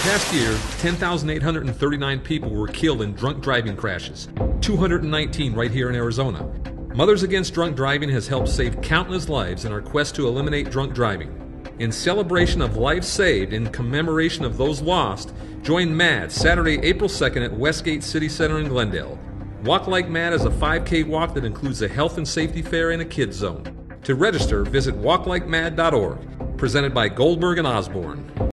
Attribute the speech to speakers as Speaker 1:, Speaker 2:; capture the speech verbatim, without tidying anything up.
Speaker 1: past year, ten thousand eight hundred thirty-nine people were killed in drunk driving crashes, two hundred nineteen right here in Arizona. Mothers Against Drunk Driving has helped save countless lives in our quest to eliminate drunk driving. In celebration of lives saved and in commemoration of those lost, join MAD Saturday, April second at Westgate City Center in Glendale. Walk Like MAD is a five K walk that includes a health and safety fair and a kids zone. To register, visit walk like mad dot org. Presented by Goldberg and Osborne.